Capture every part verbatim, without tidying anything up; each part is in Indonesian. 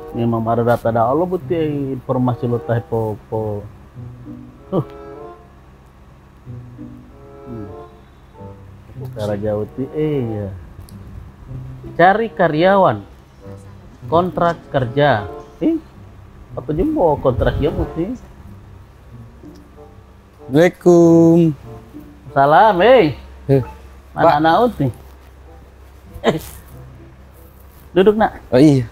memang ada data dah Allah butuh informasi lo teh po po. Huh. Cara jauh ti eh ya. Cari karyawan kontrak kerja. Eh, apa jumbo kontrak ya mesti? Assalamualaikum. Salam, eh. Eh, Mana naut nih? Eh. Duduk nak. Oh iya.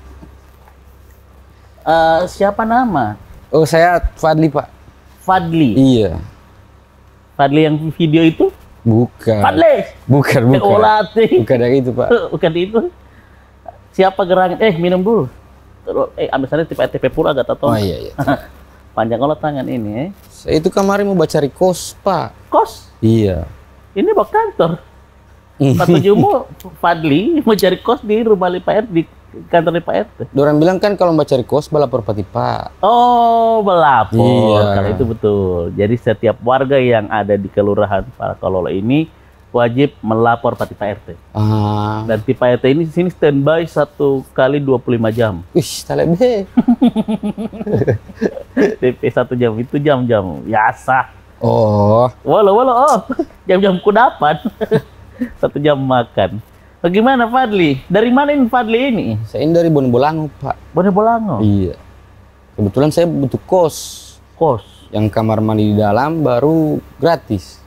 Uh, siapa nama? Oh saya Fadli Pak. Fadli. Iya. Fadli yang video itu? Bukan. Fadli. Bukan bukan. Eh, Olati. Bukan yang itu Pak. Bukan itu. Siapa gerangan? Eh minum dulu. Eh ambil sana tipe T P pula agak tahu. Oh iya iya. Panjang kalau tangan ini. Eh. Saya itu kemarin mau baca kos Pak. Kos? Iya. Ini bak kantor. Pak Tujumu Fadli mau cari kos di rumah Pak R T, di kantor Pak R T. Orang bilang kan kalau mau cari kos balapor pati Pak. Oh, belapor. Iya. Kalau itu betul. Jadi setiap warga yang ada di kelurahan Parakololo ini wajib melapor pati Pak R T. Ah. Dan di Pak R T ini di sini standby satu kali dua puluh lima jam. Wih, talebe. D P satu jam itu jam-jam biasa. Oh. Walau walau oh, jam-jam kudapan. Satu jam makan. Bagaimana Fadli? Dari mana ini Fadli ini? Saya ini dari Bonobolango Pak. Bonobolango? Iya. Kebetulan saya butuh kos. Kos? Yang kamar mandi di dalam baru gratis.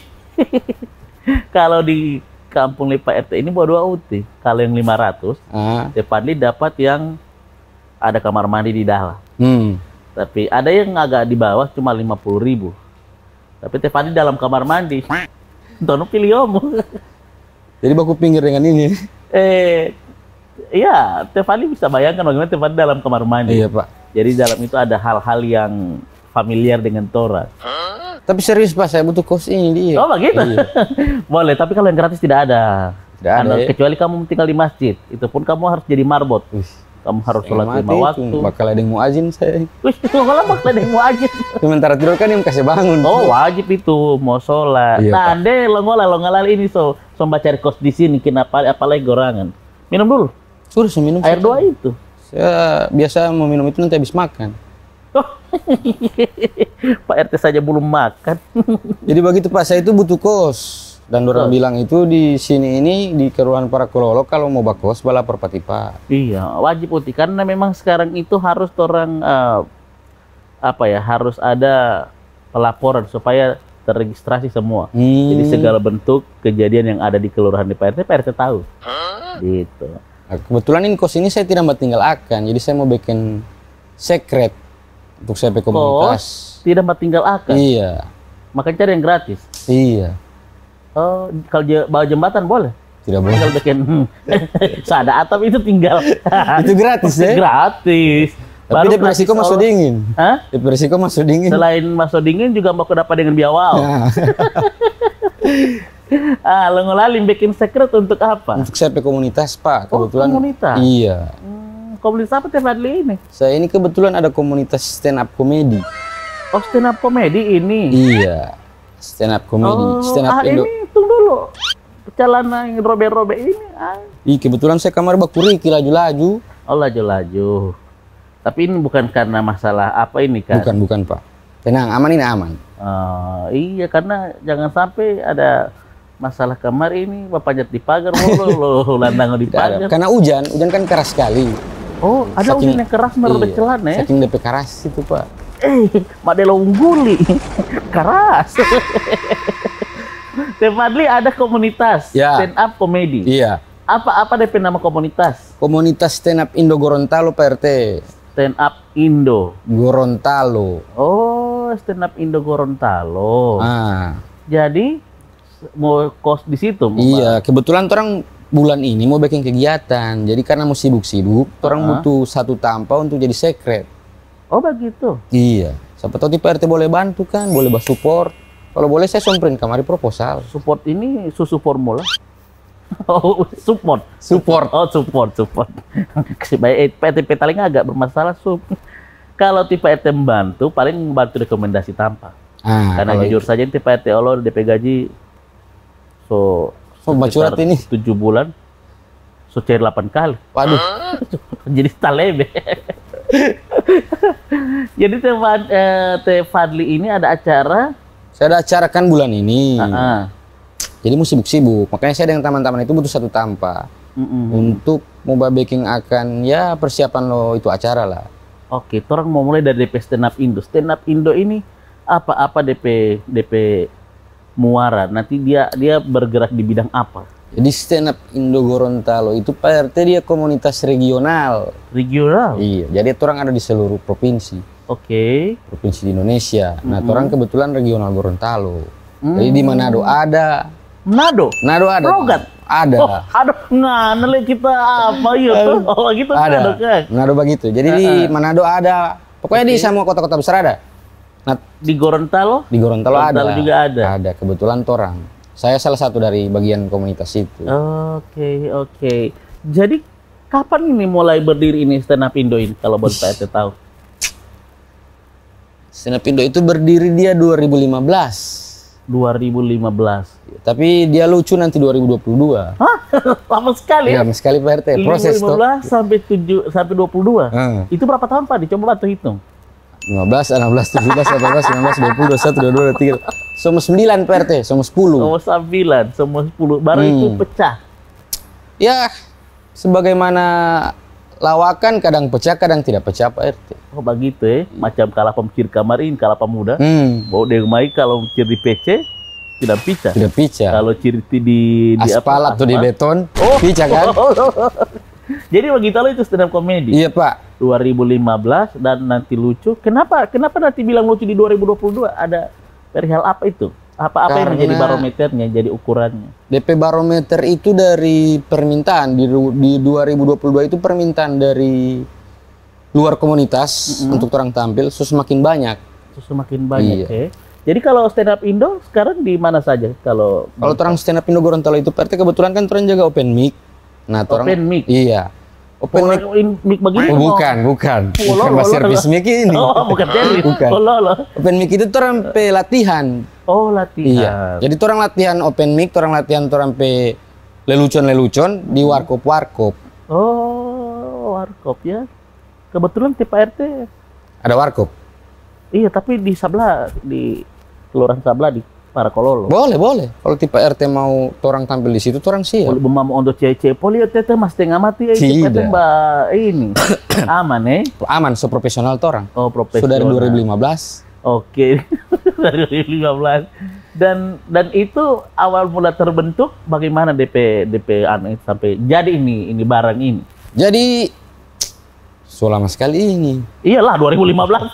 Kalau di kampung Lipa R T ini bawa dua U T. Kalau yang lima ratus, Ah. Teh Fadli dapat yang ada kamar mandi di dalam. Hmm. Tapi ada yang agak di bawah cuma lima puluh ribu. Tapi Teh Fadli dalam kamar mandi. Tono pilih om. Jadi baku pinggir dengan ini. Eh, iya, Teh Fadli bisa bayangkan bagaimana Teh Fadli dalam kamar mandi. Iya Pak. Jadi dalam itu ada hal-hal yang familiar dengan Tora. Tapi serius Pak, saya butuh kos ini dia. Oh begitu? Iya. Boleh, tapi kalau yang gratis tidak ada. Tidak ada, Karena ya? kecuali kamu tinggal di masjid. Itu pun kamu harus jadi marbot. Wih, Kamu harus sholat mati lima itu. waktu. Bakal ada yang muazin saya. Wih, itu kalau bakal ada yang wajib. Sementara tidur kan yang kasih bangun. Oh, wajib itu mau sholat. Iya, Nah, Pak. ande longola longola ini so so cari kos di sini kenapa apalagi gorangan. Minum dulu. Suruh saya minum. Air saya. doa itu. Saya biasa mau minum itu nanti habis makan. Oh. Pak R T saja belum makan. Jadi begitu Pak, saya itu butuh kos. Dan orang Oh. bilang itu di sini ini di Kelurahan Parakololo kalau mau bakos balapor pati Pak. Iya, wajib uti karena memang sekarang itu harus orang eh, apa ya, harus ada pelaporan supaya terregistrasi semua. Hmm. Jadi segala bentuk kejadian yang ada di kelurahan di Pak R T, Pak R T tahu. Gitu. Nah, kebetulan ini kos ini saya tidak mau tinggal akan, jadi saya mau bikin secret untuk saya pakai komunitas. Kos tidak mau tinggal akan. Iya, Makanya cari yang gratis. iya, Oh, kalau je- bawa jembatan boleh. tidak boleh. Tinggal bikin sada atap itu tinggal. Itu gratis ya? Gratis. Tapi D P gratis resiko masuk Allah. dingin. Hah? D P resiko masuk dingin. Selain masuk dingin juga mau dapat dengan biawal. Nah, Ah, lengolalim bikin secret untuk apa? untuk saya pakai komunitas Pak, Oh, kebetulan. komunitas? Iya, Hmm, komunitas apa Teh Fadli ini? saya ini kebetulan ada komunitas stand up comedy. Oh, stand up comedy ini. Iya, stand up comedy, Oh, stand up ah, Indo. ini tunggu dulu. Celana yang robek-robek ini. Ah. Ih, kebetulan saya kamar bakuriki laju-laju. Oh, laju-laju. Tapi ini bukan karena masalah apa ini kan? Bukan, bukan Pak. Tenang, aman ini aman. Oh, iya, karena jangan sampai ada masalah kamar ini bapak jat di pagar mulu lo landang di Tidak ada. pagar. Karena hujan, hujan kan keras sekali. Oh, ada Saking- hujan yang keras merobek Iya, celana ya? Saking D P keras itu Pak. Eh, Madelo ungguli. Keras. Teh Fadli ada komunitas Ya. stand up comedy. Iya. Apa apa D P nama komunitas? Komunitas stand up Indo Gorontalo Pak R T. Stand up Indo. Gorontalo. Oh, stand up Indo Gorontalo. Ah, Jadi mau kos di situ? mau iya. Kebetulan orang bulan ini mau bikin kegiatan. Jadi karena mau sibuk-sibuk, orang Ah. butuh satu tanpa untuk jadi secret. Pak? Oh, begitu. Iya. Siapa tahu di P R T boleh bantu kan, boleh bah support. Kalau boleh saya somperin kamari proposal. Support ini susu formula. Oh, support. Support. Oh, support, support. Baik, P T P paling agak bermasalah sup. Kalau tipe R T membantu, paling membantu rekomendasi tanpa. Ah, Karena kalau jujur saja tipe R T Allah D P gaji so Oh, bacurat ini. tujuh bulan, so cair delapan kali. Waduh. Jadi talebe. Jadi Teh Fad- eh, Teh Fadli ini ada acara. Saya ada acara kan bulan ini. Ah, Jadi mau sibuk-sibuk. Makanya saya dengan teman-teman itu butuh satu tanpa. mm-mm. Untuk mau baking akan ya persiapan lo itu acara lah. Oke, orang mau mulai dari D P Stand Up Indo. Stand Up Indo ini apa-apa D P D P muara. Nanti dia dia bergerak di bidang apa? Jadi stand up Indo Gorontalo itu Pak R T dia komunitas regional. Regional. Iya, jadi orang ada di seluruh provinsi. Oke. Provinsi di Indonesia. Nah, Mm-mm. orang kebetulan regional Gorontalo. Mm. Jadi di Manado ada. Manado. Manado ada. Logat? Ada. Oh, aduh, nganele kita apa ya tuh? Oh, gitu ada. Manado kan. Manado begitu. Jadi di Manado ada. Pokoknya di Oke. semua kota-kota besar ada. Nah, Di Gorontalo? di Gorontalo, Gorontalo ada. juga ada. Ada, kebetulan torang. Saya salah satu dari bagian komunitas itu. Oke, oke. Jadi kapan ini mulai berdiri ini Stand Up Indo ini kalau boleh Pak R T tahu? Stand up Indo itu berdiri dia dua ribu lima belas. dua ribu lima belas. Tapi dia lucu nanti dua ribu dua puluh dua. Hah? Lama sekali ya? Iya, sekali Pak R T. Proses lima tuh. belas sampai tujuh sampai dua puluh dua. Hmm. Itu berapa tahun Pak? Dicoba bantu hitung. lima belas, enam belas, tujuh belas, delapan belas, sembilan belas, dua puluh, dua puluh satu, dua puluh dua, dua puluh tiga. Semua sembilan Pak R T, semua sepuluh. Semua sembilan, semua sepuluh. Baru Hmm. itu pecah. Ya, sebagaimana lawakan kadang pecah, kadang tidak pecah Pak R T. Oh begitu ya. Macam kalau pemcir kamarin, kalau pemuda. Hmm, Bawa demai kalau cir di P C tidak pecah. tidak pecah. Kalau ciri di, di Aspal apa? atau di Aspal. beton, Oh. pecah kan? Jadi begitu lo itu stand up comedy. Iya Pak. dua ribu lima belas dan nanti lucu. Kenapa kenapa nanti bilang lucu di dua ribu dua puluh dua? Ada perihal apa itu? Apa-apa yang Karena- menjadi barometernya, jadi ukurannya? D P barometer itu dari permintaan di, ru- di dua ribu dua puluh dua itu permintaan dari luar komunitas Mm-mm. untuk orang tampil so semakin banyak. Terus semakin banyak Iya. ya. Jadi kalau stand up Indo sekarang di mana saja? Kalau Kalau orang stand up Indo Gorontalo itu P R T kebetulan kan orang jaga open mic. Nah, orang Open mic? Iya. Open mic. orang in- mic begini? Oh, mau- bukan, bukan. Oh, lo, Bukan lo, mas lo, service lo. mic ini. Oh, bukan service. Bukan. Oh, lo, lo. Open mic itu orang pe latihan. Oh, latihan. Iya. Jadi orang latihan open mic, orang latihan orang pe lelucon-lelucon di warkop-warkop. Oh, warkop ya. Kebetulan tipe R T. Ada warkop. Iya, tapi di sebelah di Kelurahan Sabla di Parakololo. Boleh, boleh. Kalau tipe R T mau orang tampil di situ, orang siap. Poli bemam ondo cece, poli tete mas tengah mati ya Tidak. tete mbak ini aman eh. Aman, so profesional orang. Oh Sudah profesional. dari dua ribu lima belas. Oke, dari dua ribu lima belas. Dan dan itu awal mula terbentuk bagaimana D P D P anu itu sampai jadi ini ini barang ini. Jadi so lama sekali ini. Iyalah dua ribu lima belas.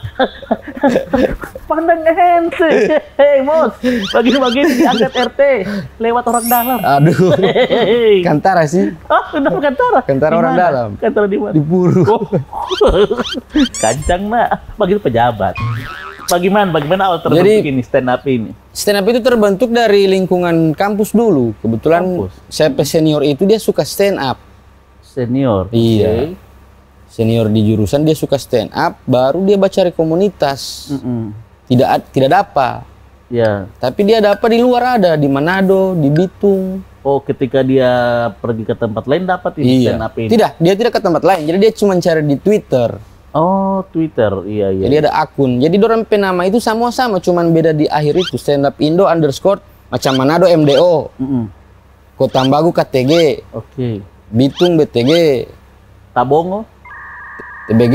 Pandang ente. Hei bos, bagi-bagi diangkat R T lewat orang dalam. Aduh, Hei. Kantara sih. Ah, udah Kantara. Kantara Di orang mana? dalam. Kantara di mana? Di Puru. Oh. Kancang nak, begitu pejabat. Bagaimana, bagaimana awal terbentuk Jadi- ini stand up ini? Stand up itu terbentuk dari lingkungan kampus dulu. Kebetulan Kampus. saya pe senior itu dia suka stand up. Senior. Iya. Oke. Senior di jurusan dia suka stand up, baru dia baca cari komunitas. Mm-mm. Tidak ad- tidak dapat. Ya. Tapi dia dapat di luar ada, di Manado, di Bitung. Oh, ketika dia pergi ke tempat lain dapat ini Iya. stand up ini. Tidak, dia tidak ke tempat lain. Jadi dia cuma cari di Twitter. Oh, Twitter. Iya, iya. Jadi ada akun. Jadi dorang penama itu sama-sama, cuman beda di akhir itu stand up Indo underscore macam Manado M D O, Mm-mm. Kota Tambagu K T G, Oke. Bitung B T G, Tabongo. T B G,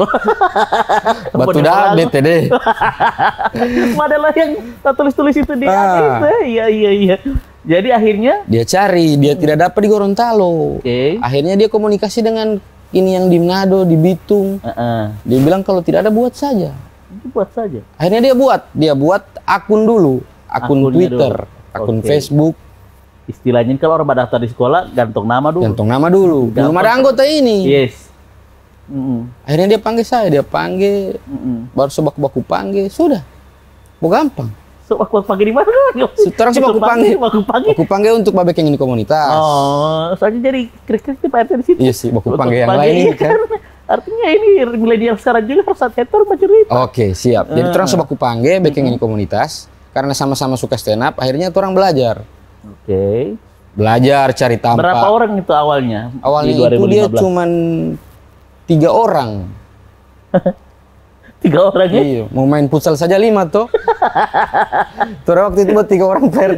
Batuda B T D. Adalah yang tulis-tulis itu di Ah. itu. Iya, iya, iya. Jadi akhirnya Dia cari, dia tidak dapat di Gorontalo. oke. Akhirnya dia komunikasi dengan ini yang di Manado, di Bitung. Heeh. Dia bilang kalau tidak ada buat saja. Itu buat saja. Akhirnya dia buat, dia buat akun dulu, akun Akunnya Twitter, dulu. akun Oke. Facebook, Istilahnya kalau orang daftar di sekolah gantung nama dulu. gantung nama dulu. Belum Gampang. ada anggota ini. Yes. Mm-mm. Akhirnya dia panggil saya, dia panggil, Mm-mm. baru sebaku-baku panggil, sudah. Mau gampang. So, aku panggil di mana? Sekarang Itu coba aku panggil. Aku panggil. Aku panggil untuk babek yang ini komunitas. Oh, soalnya jadi krik-krik di P R T di situ. Iya sih, baku Untuk panggil yang panggil, lain iya kan. Artinya ini milenial sekarang juga harus hati-hati macam itu. Oke, siap. Jadi Ah. orang sebaku panggil babek yang ini komunitas. Karena sama-sama suka stand up, akhirnya orang belajar. Oke. Belajar, cari tampak. Berapa orang itu awalnya? Awalnya di itu dia dua ribu lima belas? cuman tiga orang. Tiga orang ya? Iya, mau main futsal saja lima tuh. Terus waktu itu buat tiga orang P R T.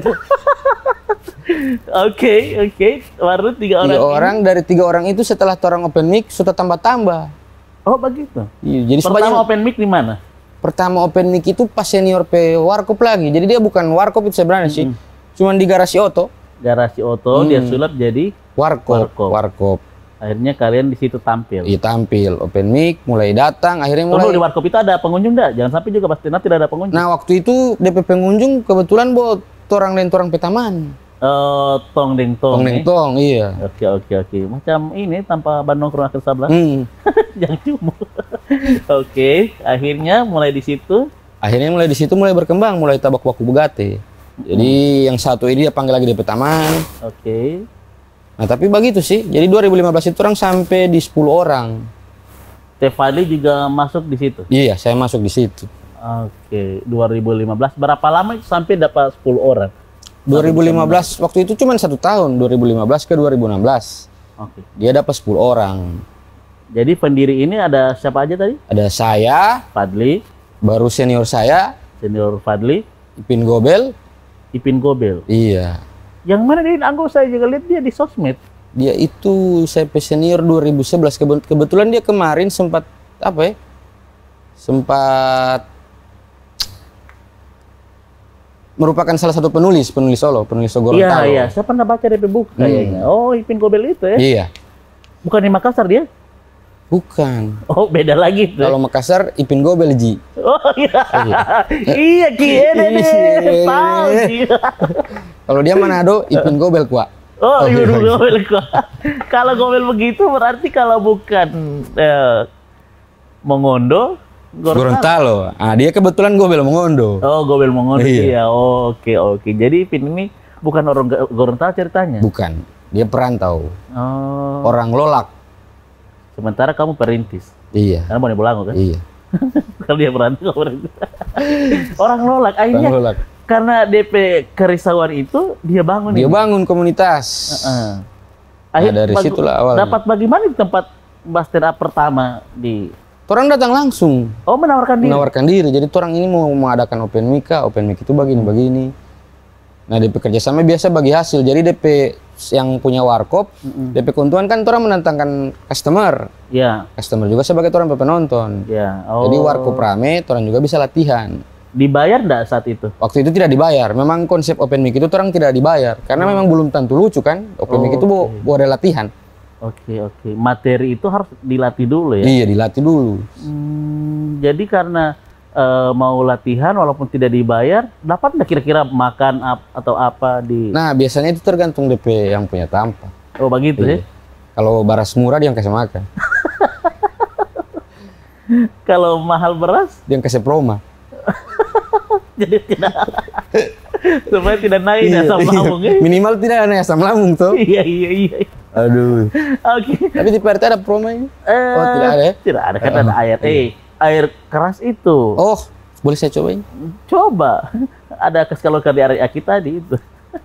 Oke, oke. Baru tiga orang. Tiga ini. orang dari tiga orang itu setelah orang open mic sudah tambah-tambah. Oh begitu. Iya, jadi Pertama sebanyak- open mic di mana? pertama open mic itu pas senior P Warkop lagi. Jadi dia bukan Warkop itu sebenarnya sih. Cuman di garasi Oto. Garasi Oto, dia sulap jadi Warkop. Warkop. Warkop. akhirnya kalian di situ tampil. Iya tampil open mic, mulai datang, akhirnya mulai. Tunggu, di Warkop itu ada pengunjung enggak? Jangan sampai juga pasti nanti tidak ada pengunjung. Nah waktu itu D P pengunjung kebetulan buat orang dan orang petaman. Eh, tong deng tong. Tong deng eh. tong, iya. Oke oke oke. Macam ini tanpa Bandung kurang ke sebelah. Hmm. Jangan cuma. Oke, akhirnya mulai di situ. Akhirnya mulai di situ mulai berkembang, mulai tabak baku begate. Jadi yang satu ini dia panggil lagi D P taman. Oke. Nah tapi begitu sih. Jadi dua ribu lima belas itu orang sampai di sepuluh orang. Tefali juga masuk di situ. Iya, saya masuk di situ. Oke, dua ribu lima belas. Berapa lama itu sampai dapat sepuluh orang? dua ribu lima belas waktu itu cuma satu tahun, dua ribu lima belas ke dua ribu enam belas. Oke. Dia dapat sepuluh orang. Jadi pendiri ini ada siapa aja tadi? Ada saya, Fadli, baru senior saya, senior Fadli, Ipin Gobel. Ipin Gobel. Iya. Yang mana dia Anggo, saya juga lihat dia di sosmed. Dia itu saya senior dua ribu sebelas. Kebe- Kebetulan dia kemarin sempat apa ya? Sempat merupakan salah satu penulis, penulis Solo, penulis Iya, Gorontalo. iya. Saya pernah baca di buku kayaknya. Oh, Ipin Gobel itu ya? Iya. Bukan di Makassar dia? Bukan. Oh, beda lagi tuh. Kalau Makassar Ipin Gobel Ji. Oh iya. Iya, Ki. Ini nih. Iya. Tahu Ki. Kalau dia Manado Ipin Gobel kuat. Oh, iya Gobel kok. Kalau Gobel begitu berarti kalau bukan eh, Mongondo, Gorontalo. Gorontalo. Ah, dia kebetulan Gobel Mongondo. Oh, Gobel Mongondo. Iya. Iya. Oh, oke oke. Jadi Ipin ini bukan orang Go- Gorontalo ceritanya. Bukan. Dia perantau. Oh. Orang Lolak. Sementara kamu perintis. Iya. Karena mau Bolango kan? Iya. Kalau dia berantau kamu perintis. Orang Lolak akhirnya Orang Lolak. karena D P kerisauan itu dia bangun Dia ini. bangun komunitas. Heeh. Nah, dari bagu- situlah awalnya. Dapat bagaimana di tempat Bastera pertama di Orang datang langsung Oh, menawarkan diri. menawarkan diri. Jadi orang ini mau mengadakan open mic, kah? Open mic itu begini begini. Nah, D P kerjasama biasa bagi hasil. Jadi D P yang punya warkop, D P keuntungan kan orang menantangkan customer. Ya, Customer juga sebagai orang penonton. ya. Oh. Jadi warkop rame, orang juga bisa latihan. Dibayar enggak saat itu? Waktu itu tidak dibayar. Memang konsep open mic itu orang tidak dibayar karena memang belum tentu lucu kan. Open mic Oh, itu bu oke. bu ada latihan. Oke, oke. Materi itu harus dilatih dulu ya. Iya, dilatih dulu. Hmm, jadi karena eh, mau latihan walaupun tidak dibayar, dapat nggak kira-kira makan ap- atau apa di Nah, biasanya itu tergantung D P yang punya tampak. Oh, begitu ya. Iya. Kalau baras murah dia yang kasih makan. Kalau mahal beras Dia yang kasih proma. jadi tidak supaya tidak naik Iya, asam iya. lambung ya. Minimal tidak ada asam lambung tuh. Iya, iya, iya. Aduh. Oke. Tapi di P R T ada promo ini? Eh, Oh, tidak ada ya? Tidak ada, kan ada air. Eh, air keras itu. Oh, boleh saya cobain? Coba. Ada keselokan di area kita tadi itu.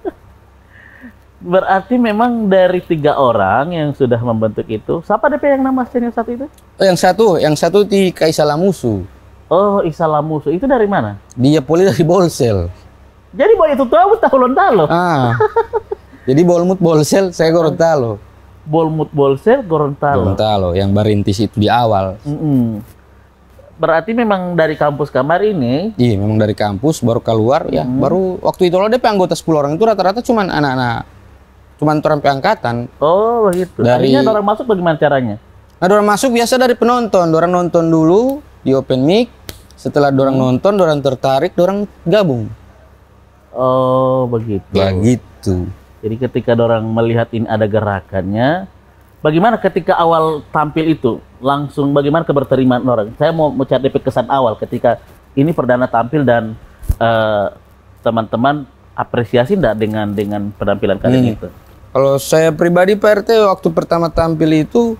Berarti memang dari tiga orang yang sudah membentuk itu. Siapa D P yang nama senior satu itu? Oh, yang satu, yang satu di Kaisalamusu. Oh, Isalamusu. Itu dari mana? Dia poli dari Bolsel. Jadi boy itu tahu Gorontalo. Ah. Jadi Bolmut Bolsel, saya Gorontalo. Bolmut Bolsel Gorontalo. Gorontalo yang barintis itu di awal. Mm-mm. Berarti memang dari kampus kamar ini. Iya, memang dari kampus baru keluar ya. Baru waktu itu lo D P anggota sepuluh orang itu rata-rata cuman anak-anak cuman orang angkatan. Oh, begitu. Dari- Akhirnya orang masuk bagaimana caranya? Nah, orang masuk biasa dari penonton. Orang nonton dulu di open mic. Setelah orang nonton, orang tertarik, orang gabung. Oh, begitu. Begitu. Jadi ketika orang melihat ini ada gerakannya, bagaimana ketika awal tampil itu? Langsung bagaimana keberterimaan orang? Saya mau mau cari kesan awal ketika ini perdana tampil dan eh, teman-teman apresiasi enggak dengan dengan penampilan kalian Hmm. itu? Kalau saya pribadi P R T waktu pertama tampil itu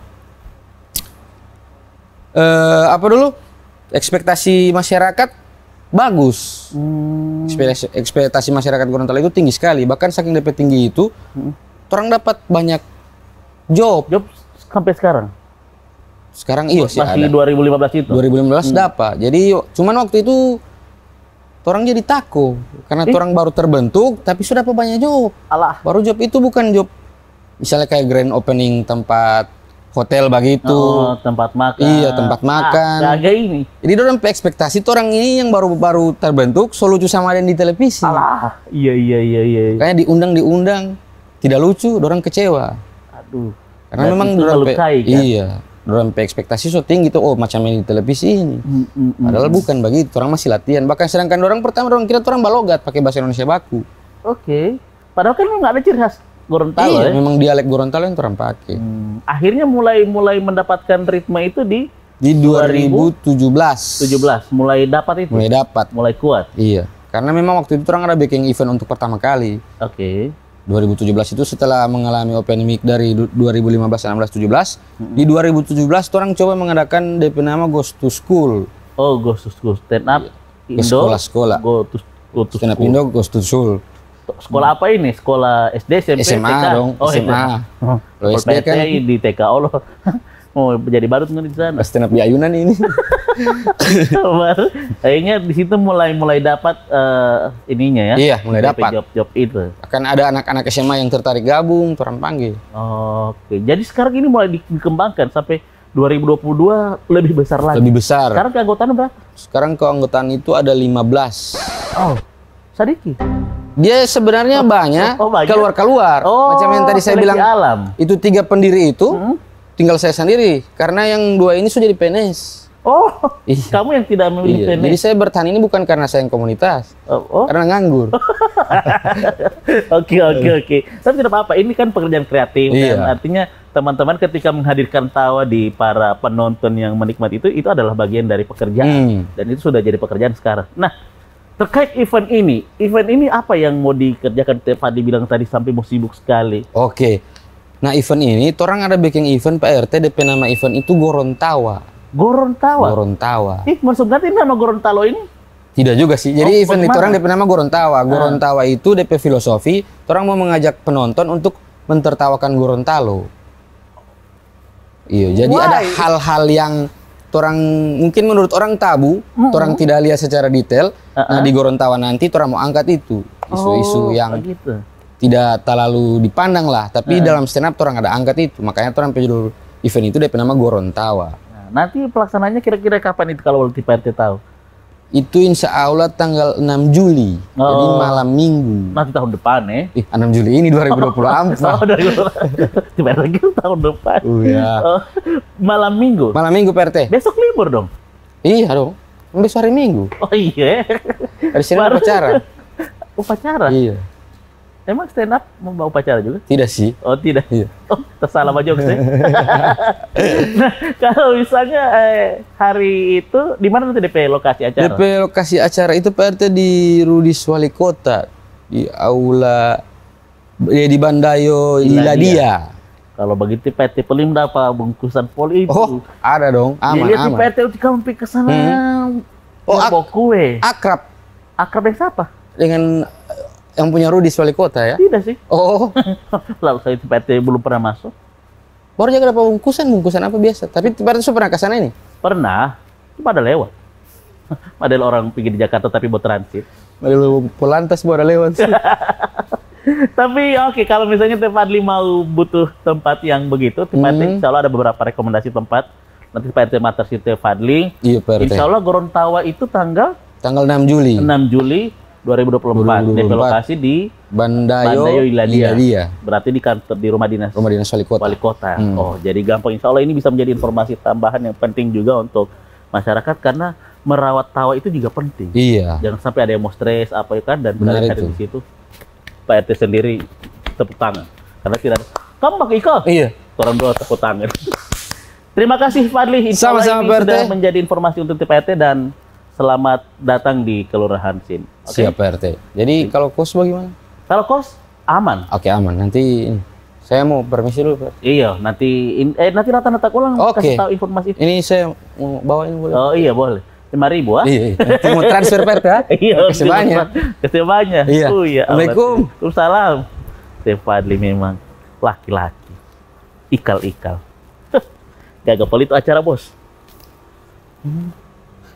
eh apa dulu? Ekspektasi masyarakat bagus. Hmm, Ekspektasi, ekspektasi masyarakat Gorontalo itu tinggi sekali. Bahkan saking D P tinggi itu, orang dapat banyak job. job sampai sekarang. Sekarang iya sih Masih ada. dua ribu lima belas itu. dua ribu lima belas dapat. Jadi cuman waktu itu orang jadi takut karena Eh? orang baru terbentuk tapi sudah apa banyak job. Alah. Baru job itu bukan job misalnya kayak grand opening tempat hotel begitu. Oh, tempat makan. Iya, tempat makan. Ah, kagak ini. Jadi orang ekspektasi tuh orang ini yang baru-baru terbentuk so lucu sama ada di televisi. Alah. Iya iya iya iya. Kayak diundang-diundang tidak lucu, orang kecewa. Aduh. Karena Dan memang itu orang melukai, kan? iya, orang ekspektasi so tinggi tuh oh macam yang di televisi ini. Mm, mm, mm. Padahal bukan begitu, orang masih latihan. Bahkan sedangkan orang pertama orang kira tuh orang balogat pakai bahasa Indonesia baku. Oke. Padahal kan nggak ada ciri khas Gorontalo Iya, ya. memang dialek Gorontalo yang orang pakai. Hmm, akhirnya mulai mulai mendapatkan ritme itu di Di dua ribu tujuh belas. tujuh belas mulai dapat itu. Mulai dapat. Mulai kuat. Iya. Karena memang waktu itu orang ada bikin event untuk pertama kali. Oke. dua ribu tujuh belas itu setelah mengalami open mic dari du- dua ribu lima belas, enam belas, tujuh belas, di dua ribu tujuh belas orang coba mengadakan D P nama Ghost to School. Oh, Ghost to School stand up Ke Indo. sekolah-sekolah. Go to, go to Stand up school. Indo Ghost to School. Sekolah apa ini? Sekolah S D, S M P, S M A T K? dong, Oh, S M A. S M A. Oh, Kalau kalau S D kan- P T di T K. Oh, loh. Oh, jadi badut nggak di sana? Stand up di ayunan ini. Baru, kayaknya di situ mulai mulai dapat eh, ininya ya. Iya, mulai D P dapat. Job-job itu. Akan ada anak-anak S M A yang tertarik gabung, orang panggil. Oke, jadi sekarang ini mulai dikembangkan sampai dua ribu dua puluh dua lebih besar lagi. Lebih besar. Sekarang keanggotaan berapa? Sekarang keanggotaan itu ada lima belas. Oh, sedikit. Dia sebenarnya banyak, oh, banyak. keluar-keluar. Oh, Macam yang tadi saya seleksi bilang, alam. itu tiga pendiri itu, Hmm? tinggal saya sendiri. Karena yang dua ini sudah jadi P N S. Oh, Iya. kamu yang tidak memilih Iya. P N S. Jadi saya bertahan ini bukan karena saya yang komunitas, Oh, oh. karena nganggur. Oke, oke, oke. Tapi tidak apa-apa, ini kan pekerjaan kreatif. Iya. Dan artinya teman-teman ketika menghadirkan tawa di para penonton yang menikmati itu, itu adalah bagian dari pekerjaan. Hmm. Dan itu sudah jadi pekerjaan sekarang. Nah, terkait event ini, event ini apa yang mau dikerjakan? Fadi bilang tadi sampai mau sibuk sekali. Oke. Nah event ini, orang ada bikin event P R T, D P nama event itu Gorontawa. Gorontawa? Gorontawa. Ih, maksud ganti nama Gorontalo ini? Tidak juga sih. Oh, Jadi event itu bagaimana? orang D P nama Gorontawa. Gorontawa itu D P filosofi. Orang mau mengajak penonton untuk mentertawakan Gorontalo. Iya. Jadi ada Why? hal-hal yang orang mungkin menurut orang tabu, orang tidak lihat secara detail. Nah di Gorontawa nanti orang mau angkat itu isu-isu Oh, yang begitu. tidak terlalu dipandang lah. Tapi dalam stand up orang ada angkat itu. Makanya orang judul event itu D P nama Gorontawa. Nah, nanti pelaksananya kira-kira kapan itu kalau T P R T tahu? Itu insya Allah tanggal enam Juli. Jadi Oh. malam minggu. Nanti tahun depan ya. Ih, enam Juli ini dua ribu dua puluh Oh, empat. dari T P R T tahun depan. Oh, iya. Oh, malam minggu. Malam minggu P R T. Besok libur dong. Iya dong. Besok hari Minggu. Oh iya. Hari Senin Baru- upacara. Upacara. Iya. Emang stand up mau bawa upacara juga? Tidak sih. Oh tidak. Iya. Oh tersalah sama jokes ya. Nah kalau misalnya eh, hari itu di mana nanti D P lokasi acara? D P lokasi acara itu P R T di Rudis Wali Kota di aula ya, di Bandayo Iladia. Iladia. Kalau begitu P R T Pelim apa bungkusan poli itu? Oh, ada dong. Aman Jadi aman. P R T itu kamu pergi ke sana. Oh, Oh, ak- bawa kue. Akrab Akrab yang siapa? dengan eh, yang punya Rudis Wali Kota ya. Tidak sih. Oh, Lalu saya P R T belum pernah masuk. baru jaga dapat bungkusan, bungkusan apa biasa. Tapi P R T sudah pernah ke sana ini. Pernah. Cuma ada lewat. Ada orang pergi di Jakarta tapi buat transit. Lalu Polantas baru ada lewat. Tapi oke, kalau misalnya Teh Fadli mau butuh tempat yang begitu, Teh Fadli Hmm. insya Allah ada beberapa rekomendasi tempat. Nanti P R T Mater si Teh Fadli. Iya P R T. Insya Allah Gorontawa itu tanggal Tanggal enam Juli. enam Juli dua ribu dua puluh empat. dua ribu dua puluh D P empat. lokasi di Bandayo, Bandayo Iladia. Iladia. Berarti di kantor di rumah dinas Rumah Dinas Wali Kota. Wali Kota. Hmm. Oh, jadi gampang. Insya Allah ini bisa menjadi informasi tambahan yang penting juga untuk masyarakat karena merawat tawa itu juga penting. Iya. Jangan sampai ada yang mau stres apa ya kan dan Benar benar itu. di situ P R T sendiri tepuk tangan karena tidak ada kamu pakai iko Iya. orang dua tepuk tangan. Terima kasih Fadli. Insya Allah Sama-sama, ini P R T. sudah menjadi informasi untuk T P R T dan selamat datang di Kelurahan Sin. Oke? Siap P R T. Jadi kalau kos bagaimana? Kalau kos aman. Oke aman. Nanti ini. Saya mau permisi dulu Pak. Iya, nanti in- eh nanti data-data ulang Oke. kasih tahu informasi itu. Ini saya mau bawain boleh? Oh iya boleh. lima ribu ah. Iya, iya. Nanti mau transfer P R T ya? Iya, Kasih banyak. Kasih banyak. Iya. Oh, iya. Assalamualaikum. Waalaikumsalam. Teh Fadli memang laki-laki. Ikal-ikal. Gagapol itu acara bos. Hmm.